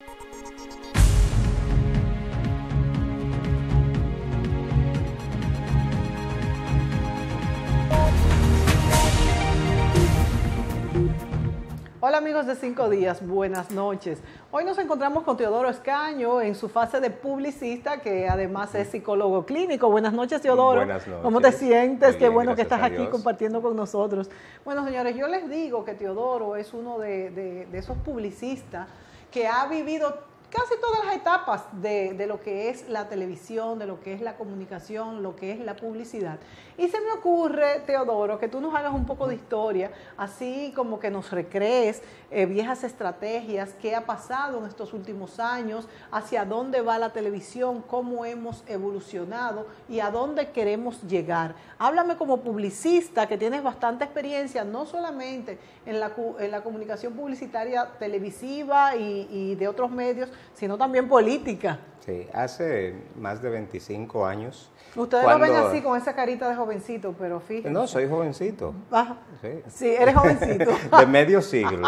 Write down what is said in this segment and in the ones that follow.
Hola amigos de 5 días, buenas noches. Hoy nos encontramos con Teodoro Escaño en su fase de publicista, que además es psicólogo clínico. Buenas noches, Teodoro. Buenas noches. ¿Cómo te sientes? Muy Qué bien, bueno que gracias estás a aquí Dios. compartiendo con nosotros. Bueno, señores, yo les digo que Teodoro es uno de esos publicistas que ha vivido casi todas las etapas de lo que es la televisión, de lo que es la comunicación, lo que es la publicidad. Y se me ocurre, Teodoro, que tú nos hagas un poco de historia, así como que nos recrees viejas estrategias, qué ha pasado en estos últimos años, hacia dónde va la televisión, cómo hemos evolucionado y a dónde queremos llegar. Háblame como publicista, que tienes bastante experiencia, no solamente en la comunicación publicitaria televisiva y de otros medios, sino también política. Sí, hace más de 25 años. Ustedes lo ven así con esa carita de jovencito, pero fíjense. No, soy jovencito. Ajá. Sí. Sí, eres jovencito. De medio siglo.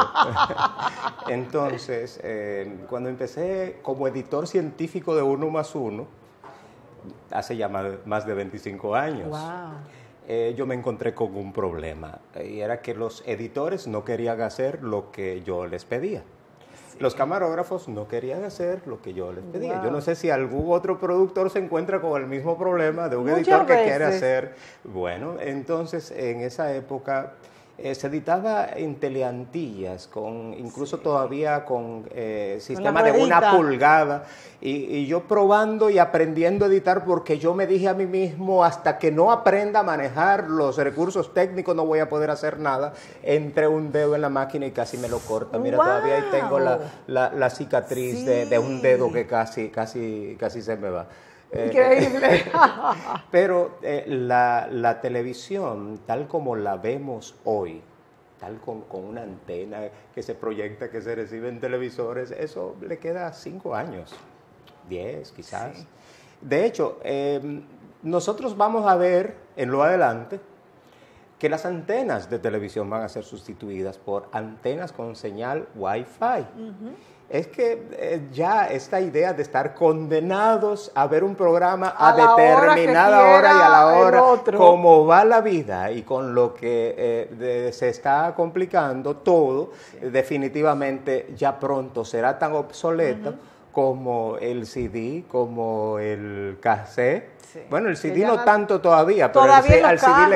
Entonces, cuando empecé como editor científico de 1+1, hace ya más de 25 años, yo me encontré con un problema. Y era que los editores no querían hacer lo que yo les pedía. Los camarógrafos no querían hacer lo que yo les pedía. Yo no sé si algún otro productor se encuentra con el mismo problema de un editor que quiere hacer. Bueno, entonces en esa época se editaba en teleantillas, incluso todavía con sistema de 1 pulgada. Y yo probando y aprendiendo a editar, porque yo me dije a mí mismo, hasta que no aprenda a manejar los recursos técnicos no voy a poder hacer nada. Entré un dedo en la máquina y casi me lo corta. Mira, todavía ahí tengo la cicatriz de un dedo que casi se me va. Increíble. Pero la televisión, tal como la vemos hoy, tal con una antena que se proyecta, que se recibe en televisores, eso le queda 5 años, 10 quizás. Sí. De hecho, nosotros vamos a ver en lo adelante que las antenas de televisión van a ser sustituidas por antenas con señal Wi-Fi. Es que ya esta idea de estar condenados a ver un programa a determinada hora y a la hora, como va la vida y con lo que se está complicando todo, definitivamente ya pronto será tan obsoleta como el CD, como el cassette. Sí. Bueno, el CD no tanto todavía, pero al CD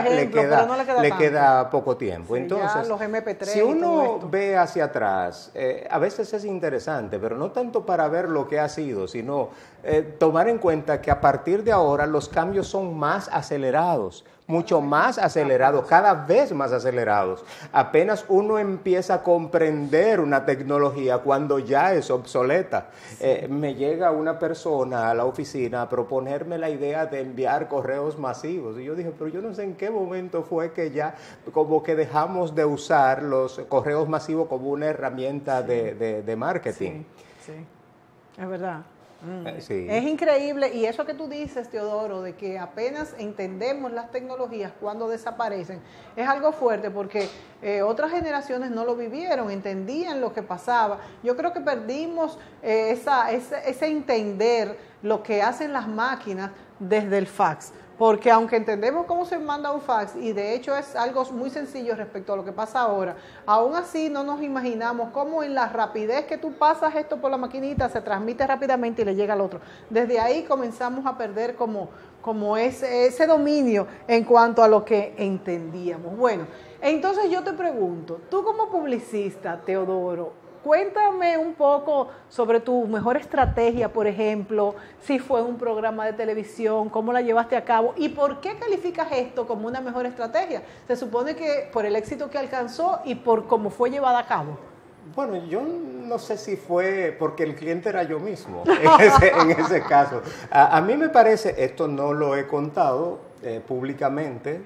le queda poco tiempo. Sí, entonces, los MP3 si uno ve hacia atrás, a veces es interesante, pero no tanto para ver lo que ha sido, sino tomar en cuenta que a partir de ahora los cambios son más acelerados, mucho más acelerados, cada vez más acelerados. Apenas uno empieza a comprender una tecnología cuando ya es obsoleta. Sí. Me llega una persona a la oficina a proponerme la idea de enviar correos masivos. Y yo dije, pero yo no sé en qué momento fue que ya como que dejamos de usar los correos masivos como una herramienta de marketing. Sí, es verdad. Sí. Es increíble, y eso que tú dices, Teodoro, de que apenas entendemos las tecnologías cuando desaparecen, es algo fuerte porque otras generaciones no lo vivieron, entendían lo que pasaba. Yo creo que perdimos ese entender lo que hacen las máquinas desde el fax. Porque aunque entendemos cómo se manda un fax, y de hecho es algo muy sencillo respecto a lo que pasa ahora, aún así no nos imaginamos cómo en la rapidez que tú pasas esto por la maquinita, se transmite rápidamente y le llega al otro. Desde ahí comenzamos a perder como ese dominio en cuanto a lo que entendíamos. Bueno, entonces yo te pregunto, tú como publicista, Teodoro, cuéntame un poco sobre tu mejor estrategia, por ejemplo, si fue un programa de televisión, cómo la llevaste a cabo y por qué calificas esto como una mejor estrategia. Se supone que por el éxito que alcanzó y por cómo fue llevada a cabo. Bueno, yo no sé si fue porque el cliente era yo mismo en ese caso. A mí me parece, esto no lo he contado públicamente,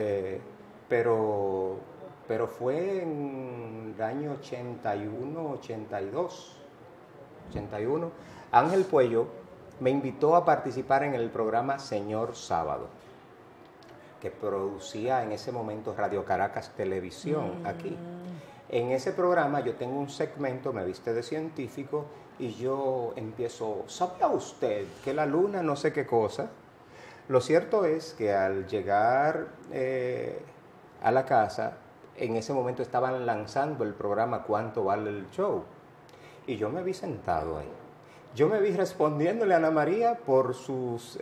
pero fue en el año 81, 82, 81. Ángel Puello me invitó a participar en el programa Señor Sábado, que producía en ese momento Radio Caracas Televisión aquí. En ese programa yo tengo un segmento, me viste de científico, y yo empiezo, ¿sabía usted que la luna no sé qué cosa? Lo cierto es que al llegar a la casa, en ese momento estaban lanzando el programa ¿Cuánto vale el show? Y yo me vi sentado ahí. Yo me vi respondiéndole a Ana María por sus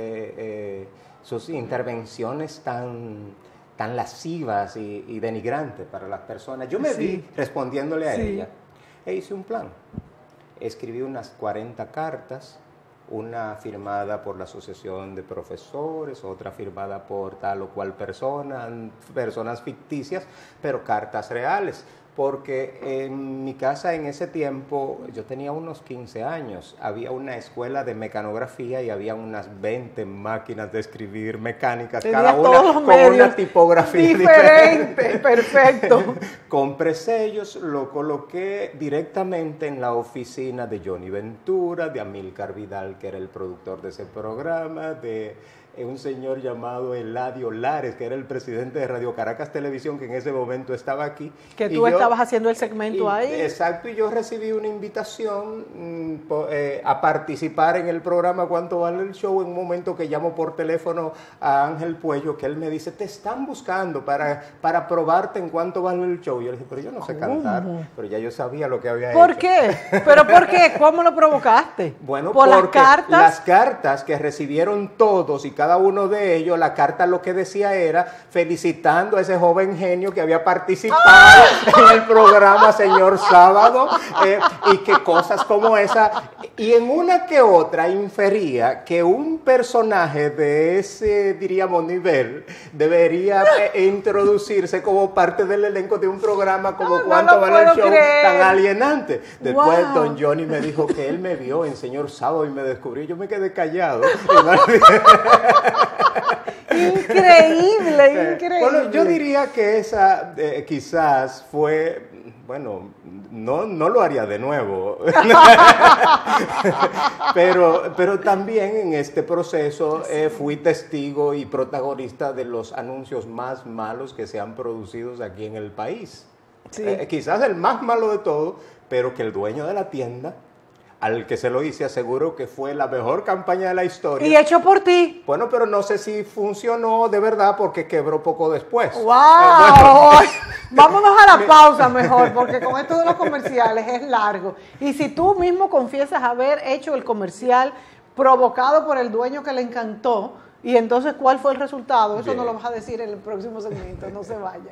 intervenciones tan lascivas y denigrantes para las personas. Yo me vi respondiéndole a ella e hice un plan. Escribí unas 40 cartas, una firmada por la Asociación de Profesores, otra firmada por tal o cual persona, personas ficticias, pero cartas reales. Porque en mi casa en ese tiempo, yo tenía unos 15 años, había una escuela de mecanografía y había unas 20 máquinas de escribir mecánicas, cada una con una tipografía diferente. Perfecto. Compré sellos, lo coloqué directamente en la oficina de Johnny Ventura, de Amílcar Vidal, que era el productor de ese programa, de un señor llamado Eladio Lares, que era el presidente de Radio Caracas Televisión, que en ese momento estaba aquí. Que tú estabas haciendo el segmento ahí. Exacto, y yo recibí una invitación a participar en el programa ¿Cuánto vale el show? En un momento que llamo por teléfono a Ángel Puello, que él me dice, te están buscando para probarte en ¿Cuánto vale el show? Y yo le dije, pero yo no sé cantar, pero ya yo sabía lo que había hecho. ¿Por qué? ¿Pero por qué? ¿Cómo lo provocaste? Bueno, ¿por porque las cartas que recibieron todos y cada uno de ellos, la carta lo que decía era felicitando a ese joven genio que había participado en el programa Señor Sábado, y que cosas como esa, y en una que otra infería que un personaje de ese, diríamos, nivel debería introducirse como parte del elenco de un programa como ¿Cuánto vale el show? Tan alienante. Después Don Johnny me dijo que él me vio en Señor Sábado y me descubrió, yo me quedé callado. Increíble. Bueno, yo diría que esa quizás fue, bueno, no lo haría de nuevo, pero también en este proceso fui testigo y protagonista de los anuncios más malos que se han producido aquí en el país. Sí. Quizás el más malo de todo, pero que el dueño de la tienda, al que se lo hice, aseguro que fue la mejor campaña de la historia. Y hecho por ti. Bueno, pero no sé si funcionó de verdad porque quebró poco después. ¡Wow! Bueno. Vámonos a la pausa mejor, porque con esto de los comerciales es largo. Y si tú mismo confiesas haber hecho el comercial provocado por el dueño que le encantó, y entonces ¿cuál fue el resultado? Eso no lo vas a decir en el próximo segmento, no se vaya.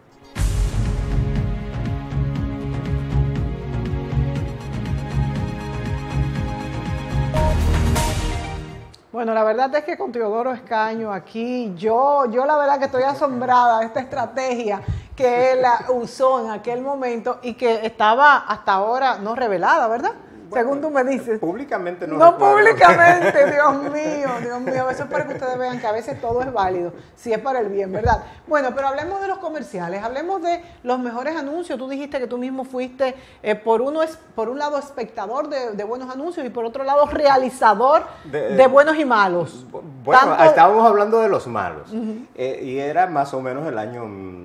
Bueno, la verdad es que con Teodoro Escaño aquí, yo la verdad que estoy asombrada de esta estrategia que él usó en aquel momento y que estaba hasta ahora no revelada, ¿verdad? Bueno, según tú me dices. Públicamente no. No públicamente, Dios mío. Eso es para que ustedes vean que a veces todo es válido, si es para el bien, ¿verdad? Bueno, pero hablemos de los comerciales, hablemos de los mejores anuncios. Tú dijiste que tú mismo fuiste, por un lado, espectador de buenos anuncios y por otro lado, realizador de buenos y malos. Bueno, estábamos hablando de los malos. Y era más o menos el año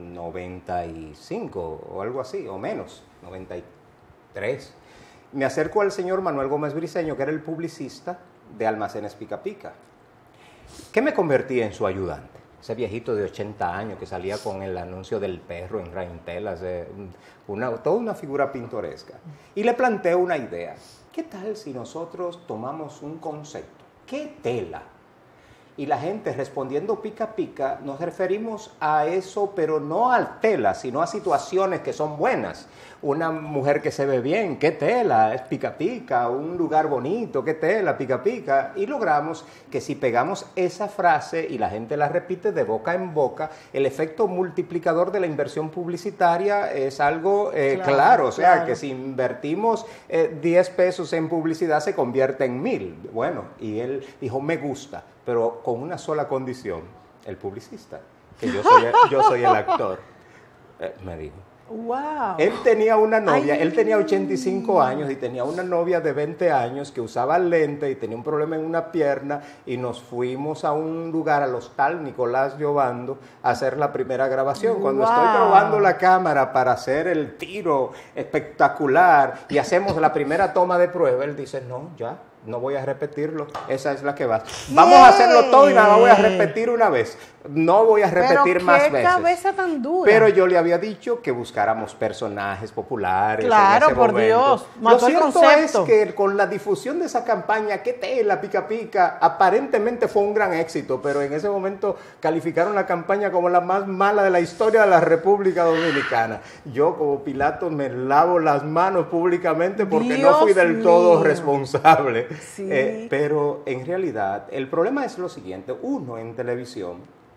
95 o algo así, o menos, 93. Me acerco al señor Manuel Gómez Briceño, que era el publicista de Almacenes Pica Pica. ¿Qué me convertí en su ayudante? Ese viejito de 80 años que salía con el anuncio del perro en Raintelas, toda una figura pintoresca. Y le planteo una idea. ¿Qué tal si nosotros tomamos un concepto? ¿Qué tela? Y la gente respondiendo pica pica, nos referimos a eso, pero no a tela, sino a situaciones que son buenas. Una mujer que se ve bien, qué tela, es pica pica, un lugar bonito, qué tela, pica pica. Y logramos que si pegamos esa frase y la gente la repite de boca en boca, el efecto multiplicador de la inversión publicitaria es algo claro. O sea, que si invertimos 10 pesos en publicidad se convierte en 1000. Bueno, y él dijo, me gusta, pero con una sola condición, el publicista, que yo soy el actor, me dijo. Wow. Él tenía una novia, Ay. él tenía 85 años y tenía una novia de 20 años que usaba lente y tenía un problema en una pierna y nos fuimos a un lugar, al Hostal Nicolás de Obando, a hacer la primera grabación. Cuando estoy probando la cámara para hacer el tiro espectacular y hacemos la primera toma de prueba, él dice, no, ya. No voy a repetirlo, esa es la que va. Vamos a hacerlo todo y nada, voy a repetir una vez. No voy a repetir más veces. Pero qué cabeza tan dura. Pero yo le había dicho que buscáramos personajes populares. Claro, en ese por momento. Dios. Lo cierto es que con la difusión de esa campaña, ¿qué tela, pica pica? Aparentemente fue un gran éxito, pero en ese momento calificaron la campaña como la más mala de la historia de la República Dominicana. Yo como Pilato me lavo las manos públicamente porque no fui del todo responsable. Sí. Pero en realidad el problema es lo siguiente, uno en televisión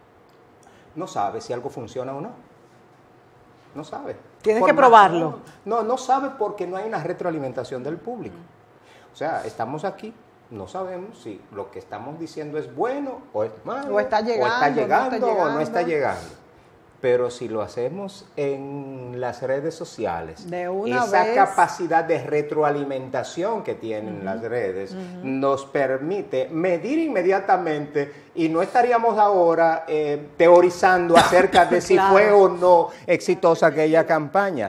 no sabe si algo funciona o no. No sabe. Tienes que probarlo. No sabe porque no hay una retroalimentación del público. O sea, estamos aquí, no sabemos si lo que estamos diciendo es bueno o es malo, o está llegando o no está llegando. Pero si lo hacemos en las redes sociales, esa capacidad de retroalimentación que tienen las redes nos permite medir inmediatamente y no estaríamos ahora teorizando acerca de si fue o no exitosa aquella campaña.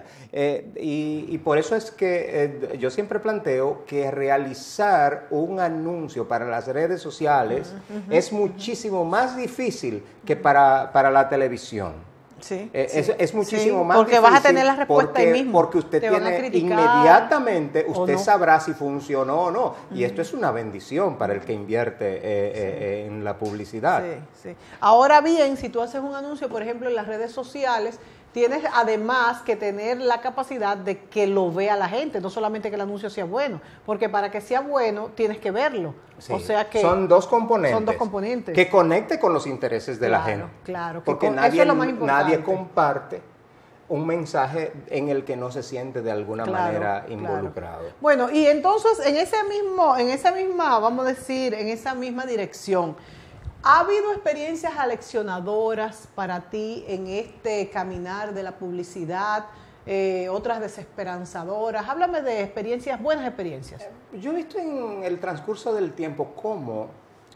Y por eso es que yo siempre planteo que realizar un anuncio para las redes sociales es muchísimo más difícil que para la televisión. Sí, es muchísimo más porque difícil. Vas a tener la respuesta ahí mismo. Porque usted tiene inmediatamente, usted sabrá si funcionó o no. Y esto es una bendición para el que invierte en la publicidad. Sí. Ahora bien, si tú haces un anuncio, por ejemplo, en las redes sociales, tienes además que tener la capacidad de que lo vea la gente, no solamente que el anuncio sea bueno, porque para que sea bueno tienes que verlo. Sí, o sea que son dos componentes. Que conecte con los intereses de la gente. Claro, porque eso es lo más importante. Nadie comparte un mensaje en el que no se siente de alguna manera involucrado. Bueno, y entonces en esa misma, vamos a decir, en esa misma dirección, ¿ha habido experiencias aleccionadoras para ti en este caminar de la publicidad? Otras desesperanzadoras. Háblame de experiencias, buenas experiencias. Yo he visto en el transcurso del tiempo cómo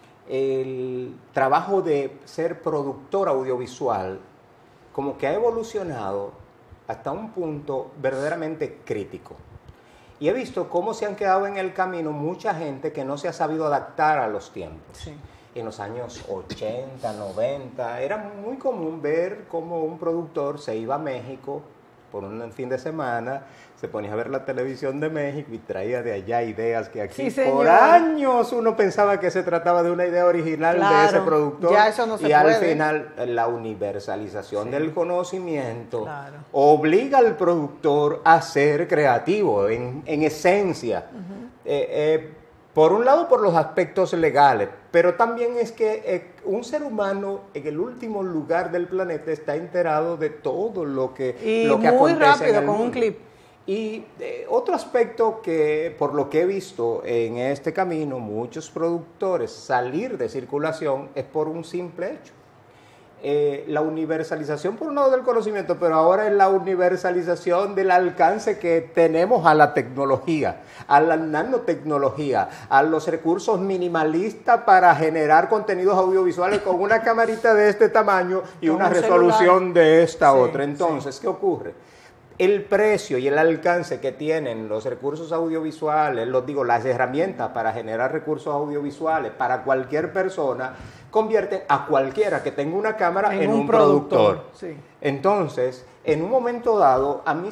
el trabajo de ser productor audiovisual como que ha evolucionado hasta un punto verdaderamente crítico. Y he visto cómo se han quedado en el camino mucha gente que no se ha sabido adaptar a los tiempos. Sí. En los años 80, 90, era muy común ver cómo un productor se iba a México por un fin de semana, se ponía a ver la televisión de México y traía de allá ideas que aquí por años uno pensaba que se trataba de una idea original de ese productor. Ya eso no se y al puede. final la universalización del conocimiento obliga al productor a ser creativo en esencia. Por un lado, por los aspectos legales, pero también es que un ser humano en el último lugar del planeta está enterado de todo lo que acontece muy rápido, en el con mundo. un clip. Y otro aspecto que, por lo que he visto en este camino, muchos productores salir de circulación es por un simple hecho. La universalización por un lado del conocimiento, pero ahora es la universalización del alcance que tenemos a la tecnología, a la nanotecnología, a los recursos minimalistas para generar contenidos audiovisuales con una camarita de este tamaño y una resolución de esta otra. Entonces, ¿qué ocurre? El precio y el alcance que tienen los recursos audiovisuales, las herramientas para generar recursos audiovisuales para cualquier persona, convierten a cualquiera que tenga una cámara en un productor. Sí. Entonces, en un momento dado, a mí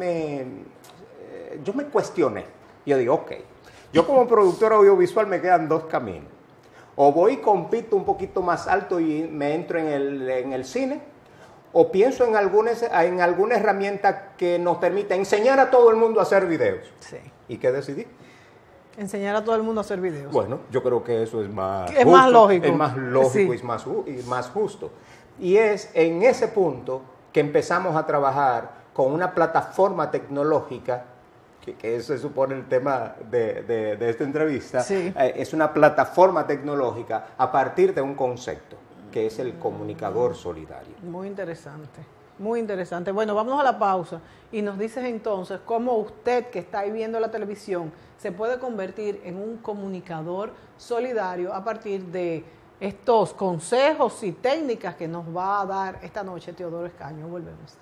yo me cuestioné. Yo digo, ok, yo como productor audiovisual me quedan dos caminos. O voy y compito un poquito más alto y me entro en el cine, o pienso en alguna herramienta que nos permita enseñar a todo el mundo a hacer videos. Sí. ¿Y qué decidí? Enseñar a todo el mundo a hacer videos. Bueno, yo creo que eso es más justo, más lógico. Es más lógico y más justo. Y es en ese punto que empezamos a trabajar con una plataforma tecnológica, que se supone el tema de esta entrevista, es una plataforma tecnológica a partir de un concepto, que es el comunicador solidario. Muy interesante. Muy interesante. Bueno, vamos a la pausa y nos dices entonces cómo usted que está ahí viendo la televisión se puede convertir en un comunicador solidario a partir de estos consejos y técnicas que nos va a dar esta noche Teodoro Escaño. Volvemos.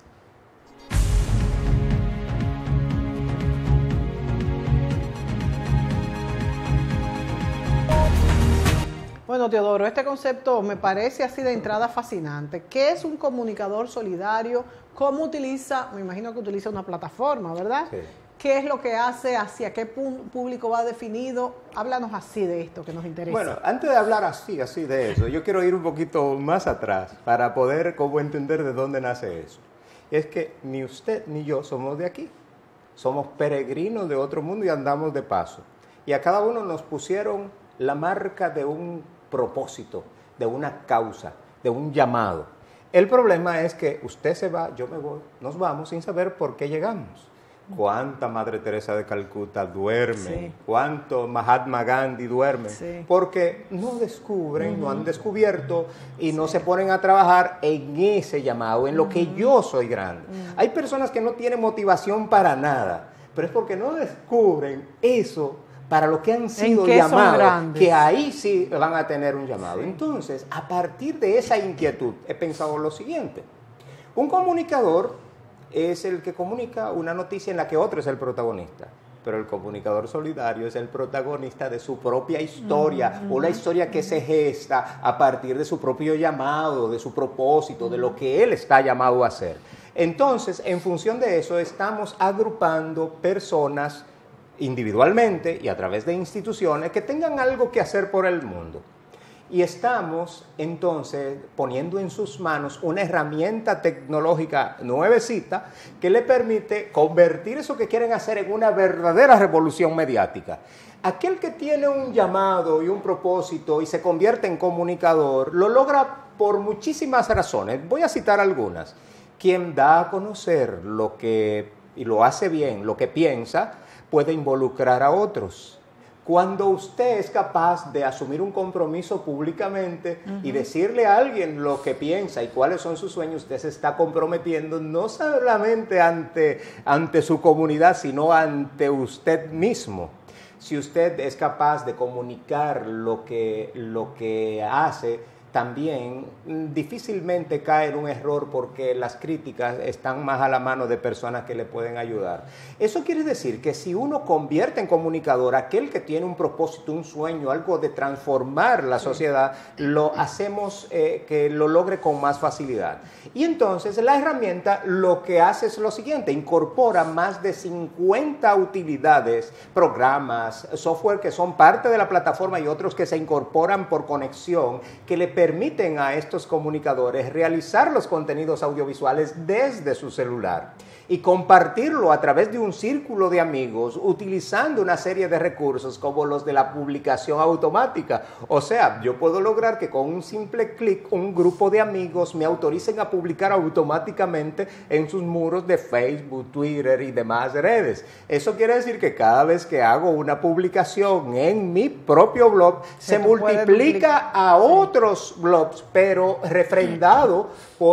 Bueno, Teodoro, este concepto me parece así de entrada fascinante. ¿Qué es un comunicador solidario? ¿Cómo utiliza? Me imagino que utiliza una plataforma, ¿verdad? Sí. ¿Qué es lo que hace? ¿Hacia qué público va definido? Háblanos así de esto que nos interesa. Bueno, antes de hablar así de eso, yo quiero ir un poquito más atrás para poder como entender de dónde nace eso. Es que ni usted ni yo somos de aquí. Somos peregrinos de otro mundo y andamos de paso. Y a cada uno nos pusieron la marca de un propósito, de una causa, de un llamado. El problema es que usted se va, yo me voy, nos vamos sin saber por qué llegamos. ¿Cuánta Madre Teresa de Calcuta duerme? Sí. ¿Cuánto Mahatma Gandhi duerme? Sí. Porque no descubren, no han descubierto y no se ponen a trabajar en ese llamado, en lo que yo soy grande. Hay personas que no tienen motivación para nada, pero es porque no descubren eso para lo que han sido llamados, que ahí sí van a tener un llamado. Sí. Entonces, a partir de esa inquietud, he pensado lo siguiente. Un comunicador es el que comunica una noticia en la que otro es el protagonista, pero el comunicador solidario es el protagonista de su propia historia, una historia que se gesta a partir de su propio llamado, de su propósito, de lo que él está llamado a hacer. Entonces, en función de eso, estamos agrupando personas individualmente y a través de instituciones que tengan algo que hacer por el mundo. Y estamos entonces poniendo en sus manos una herramienta tecnológica nuevecita que le permite convertir eso que quieren hacer en una verdadera revolución mediática. Aquel que tiene un llamado y un propósito y se convierte en comunicador, lo logra por muchísimas razones. Voy a citar algunas. Quien da a conocer lo que, y lo hace bien, lo que piensa, puede involucrar a otros. Cuando usted es capaz de asumir un compromiso públicamente y decirle a alguien lo que piensa y cuáles son sus sueños, usted se está comprometiendo no solamente ante su comunidad, sino ante usted mismo. Si usted es capaz de comunicar lo que hace, también difícilmente cae en un error porque las críticas están más a la mano de personas que le pueden ayudar. Eso quiere decir que si uno convierte en comunicador aquel que tiene un propósito, un sueño, algo de transformar la sociedad, lo hacemos que lo logre con más facilidad. Y entonces la herramienta lo que hace es lo siguiente, incorpora más de 50 utilidades, programas, software que son parte de la plataforma y otros que se incorporan por conexión, que le permiten a estos comunicadores realizar los contenidos audiovisuales desde su celular y compartirlo a través de un círculo de amigos utilizando una serie de recursos como los de la publicación automática. O sea, yo puedo lograr que con un simple clic un grupo de amigos me autoricen a publicar automáticamente en sus muros de Facebook, Twitter y demás redes. Eso quiere decir que cada vez que hago una publicación en mi propio blog, se multiplica a otros blogs, pero refrendado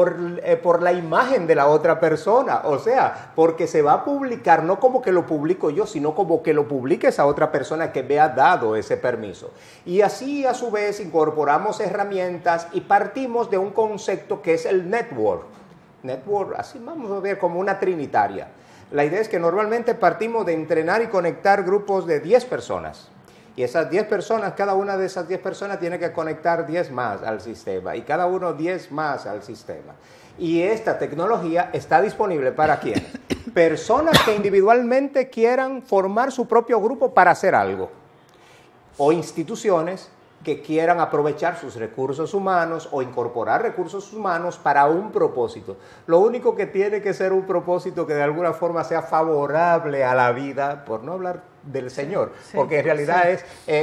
por la imagen de la otra persona. O sea, porque se va a publicar no como que lo publico yo, sino como que lo publique esa otra persona que me ha dado ese permiso. Y así a su vez incorporamos herramientas y partimos de un concepto que es el network. Network, así vamos a ver como una trinitaria. La idea es que normalmente partimos de entrenar y conectar grupos de 10 personas. Y esas 10 personas, cada una de esas 10 personas tiene que conectar 10 más al sistema y cada uno 10 más al sistema. Y esta tecnología está disponible para ¿quién? Personas que individualmente quieran formar su propio grupo para hacer algo. O instituciones que quieran aprovechar sus recursos humanos o incorporar recursos humanos para un propósito. Lo único que tiene que ser un propósito que de alguna forma sea favorable a la vida, por no hablar del Señor, porque en realidad es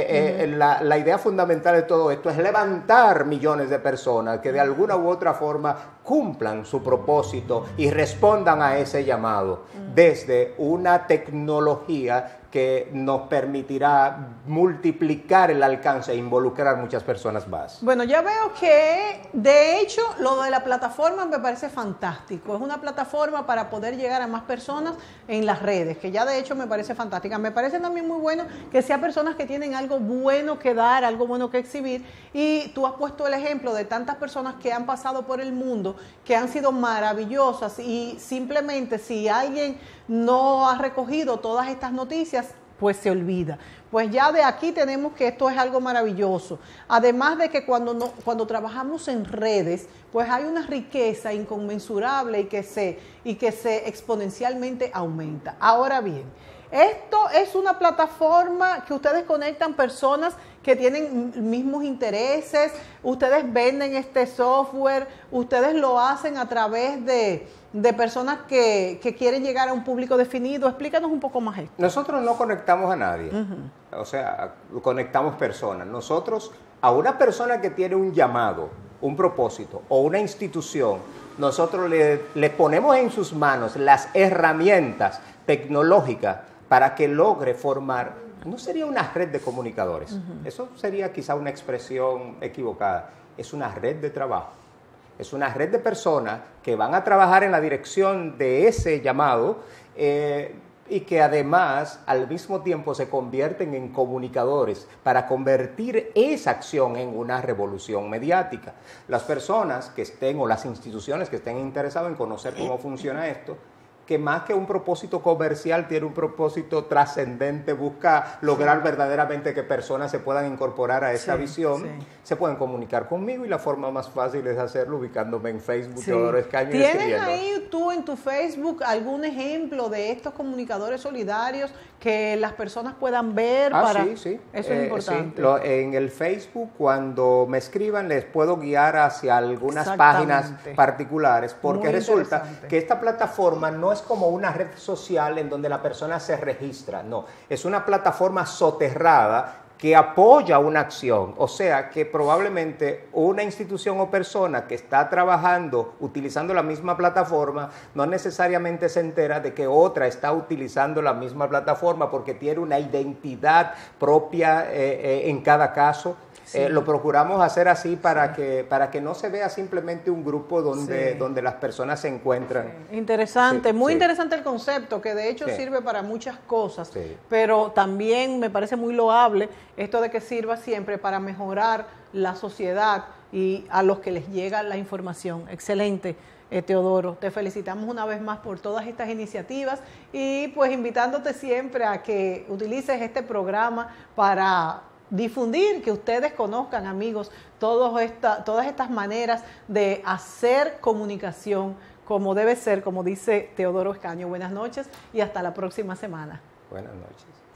la idea fundamental de todo esto es levantar millones de personas que de alguna u otra forma cumplan su propósito y respondan a ese llamado desde una tecnología que nos permitirá multiplicar el alcance e involucrar muchas personas más. Bueno, ya veo que, de hecho, lo de la plataforma me parece fantástico. Es una plataforma para poder llegar a más personas en las redes, que ya de hecho me parece fantástica. Me parece también muy bueno que sean personas que tienen algo bueno que dar, algo bueno que exhibir. Y tú has puesto el ejemplo de tantas personas que han pasado por el mundo, que han sido maravillosas, y simplemente si alguien no ha recogido todas estas noticias, pues se olvida. Pues ya de aquí tenemos que esto es algo maravilloso. Además de que cuando trabajamos en redes, pues hay una riqueza inconmensurable y que se exponencialmente aumenta. Ahora bien, esto es una plataforma que ustedes conectan personas que tienen mismos intereses, ustedes venden este software, ustedes lo hacen a través de personas que quieren llegar a un público definido. Explícanos un poco más esto. Nosotros no conectamos a nadie, o sea, conectamos personas. Nosotros, a una persona que tiene un llamado, un propósito o una institución, nosotros le ponemos en sus manos las herramientas tecnológicas para que logre formar, no sería una red de comunicadores, eso sería quizá una expresión equivocada, es una red de trabajo. Es una red de personas que van a trabajar en la dirección de ese llamado y que además al mismo tiempo se convierten en comunicadores para convertir esa acción en una revolución mediática. Las personas que estén o las instituciones que estén interesadas en conocer cómo funciona esto, que más que un propósito comercial tiene un propósito trascendente, busca lograr verdaderamente que personas se puedan incorporar a esa visión, se pueden comunicar conmigo y la forma más fácil es hacerlo ubicándome en Facebook, Teodoro Escaño. ¿Tienes ahí tú en tu Facebook algún ejemplo de estos comunicadores solidarios que las personas puedan ver? Sí. Eso es importante. Sí. En el Facebook, cuando me escriban, les puedo guiar hacia algunas páginas particulares, porque resulta que esta plataforma no es como una red social en donde la persona se registra, no, es una plataforma soterrada que apoya una acción, o sea que probablemente una institución o persona que está trabajando utilizando la misma plataforma no necesariamente se entera de que otra está utilizando la misma plataforma porque tiene una identidad propia en cada caso. Lo procuramos hacer así para que no se vea simplemente un grupo donde las personas se encuentran. Interesante, muy interesante el concepto, que de hecho sirve para muchas cosas, pero también me parece muy loable esto de que sirva siempre para mejorar la sociedad y a los que les llega la información. Excelente. Teodoro, te felicitamos una vez más por todas estas iniciativas y pues invitándote siempre a que utilices este programa para difundir, que ustedes conozcan, amigos, todas estas maneras de hacer comunicación como debe ser, como dice Teodoro Escaño. Buenas noches y hasta la próxima semana. Buenas noches.